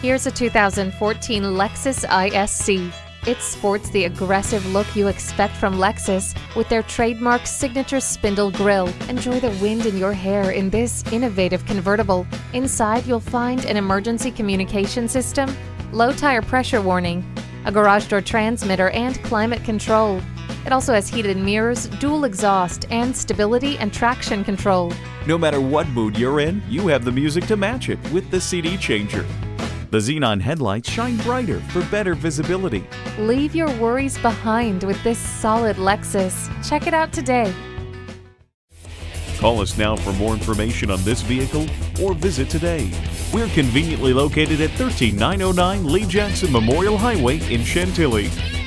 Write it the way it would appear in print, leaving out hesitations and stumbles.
Here's a 2014 Lexus ISC. It sports the aggressive look you expect from Lexus with their trademark signature spindle grille. Enjoy the wind in your hair in this innovative convertible. Inside, you'll find an emergency communication system, low tire pressure warning, a garage door transmitter, and climate control. It also has heated mirrors, dual exhaust, and stability and traction control. No matter what mood you're in, you have the music to match it with the CD changer. The xenon headlights shine brighter for better visibility. Leave your worries behind with this solid Lexus. Check it out today. Call us now for more information on this vehicle or visit today. We're conveniently located at 13909 Lee Jackson Memorial Highway in Chantilly.